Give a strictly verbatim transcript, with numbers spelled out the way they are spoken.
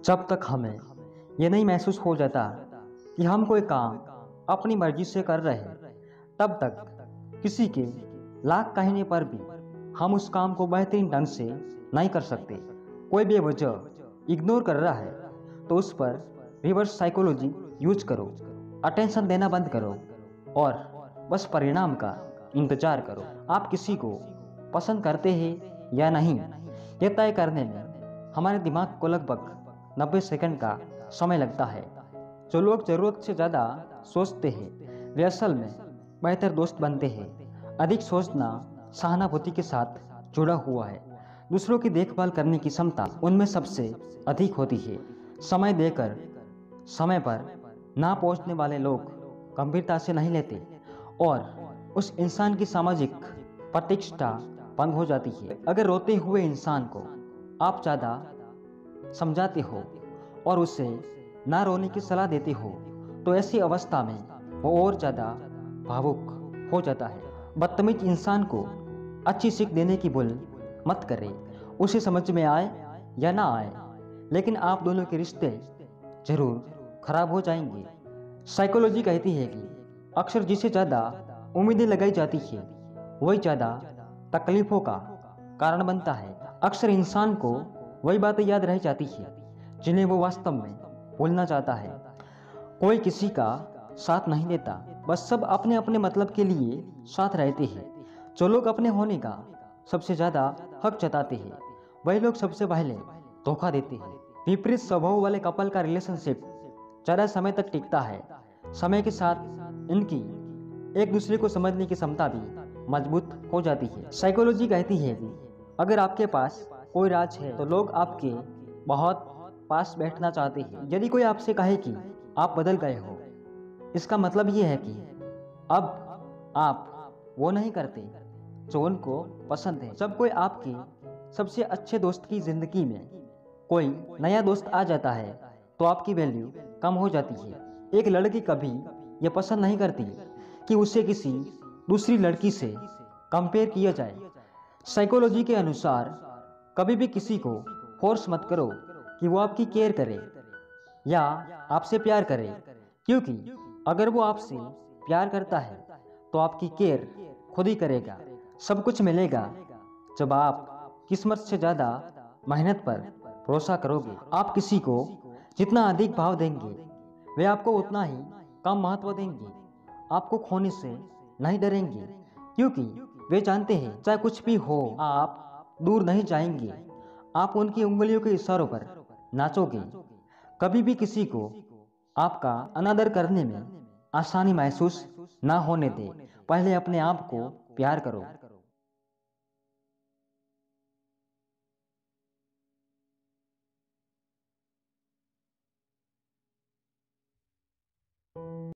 जब तक हमें ये नहीं महसूस हो जाता कि हम कोई काम अपनी मर्जी से कर रहे हैं, तब तक किसी के लाख कहने पर भी हम उस काम को बेहतरीन ढंग से नहीं कर सकते। कोई बेवजह इग्नोर कर रहा है तो उस पर रिवर्स साइकोलॉजी यूज करो, अटेंशन देना बंद करो और बस परिणाम का इंतजार करो। आप किसी को पसंद करते हैं या नहीं, यह तय करने में हमारे दिमाग को लगभग नब्बे सेकंड का समय लगता है। जो लोग जरूरत से ज़्यादा सोचते हैं वे असल में बेहतर दोस्त बनते हैं। अधिक सोचना सहानुभूति के साथ जुड़ा हुआ है। दूसरों की देखभाल करने की क्षमता उनमें सबसे अधिक होती है। समय देकर समय पर ना पहुंचने वाले लोग गंभीरता से नहीं लेते और उस इंसान की सामाजिक प्रतिष्ठा भंग हो जाती है। अगर रोते हुए इंसान को आप ज़्यादा समझाते हो और उसे ना रोने की सलाह देते हो तो ऐसी अवस्था में वो और ज़्यादा भावुक हो जाता है। बदतमीज इंसान को अच्छी सीख देने की भूल मत करें, उसे समझ में आए या ना आए, लेकिन आप दोनों के रिश्ते जरूर खराब हो जाएंगे। साइकोलॉजी कहती है कि अक्सर जिसे ज़्यादा उम्मीदें लगाई जाती है वही ज़्यादा तकलीफों का कारण बनता है। अक्सर इंसान को वही बातें याद रह जाती है जिन्हें वो वास्तव में भूलना चाहता है। कोई किसी का साथ नहीं देता, बस सब अपने अपने मतलब के लिए साथ रहते हैं। जो लोग अपने होने का सबसे ज़्यादा हक जताते हैं वही लोग सबसे पहले धोखा देते हैं। विपरीत स्वभाव वाले कपल का रिलेशनशिप ज़्यादा समय तक टिकता है। समय के साथ इनकी एक दूसरे को समझने की क्षमता भी मजबूत हो जाती है। साइकोलॉजी कहती है कि अगर आपके पास कोई राज है तो लोग आपके बहुत पास बैठना चाहते हैं। यदि कोई आपसे कहे कि आप बदल गए हो, इसका मतलब ये है कि अब आप वो नहीं करते जो उनको पसंद है। जब कोई आपके सबसे अच्छे दोस्त की जिंदगी में कोई नया दोस्त आ जाता है तो आपकी वैल्यू कम हो जाती है। एक लड़की कभी ये पसंद नहीं करती कि उसे किसी दूसरी लड़की से कंपेयर किया जाए। साइकोलॉजी के अनुसार कभी भी किसी को फोर्स मत करो कि वो आपकी केयर करे या आपसे प्यार करे, क्योंकि अगर वो आपसे प्यार करता है तो आपकी केयर खुद ही करेगा। सब कुछ मिलेगा जब आप किस्मत से ज़्यादा मेहनत पर भरोसा करोगे। आप किसी को जितना अधिक भाव देंगे वे आपको उतना ही कम महत्व देंगे। आपको खोने से नहीं डरेंगे क्योंकि वे जानते हैं चाहे कुछ भी हो आप दूर नहीं जाएंगे। आप उनकी उंगलियों के इशारों पर नाचोगे। कभी भी किसी को आपका अनादर करने में आसानी महसूस ना होने दे। पहले अपने आप को प्यार करो।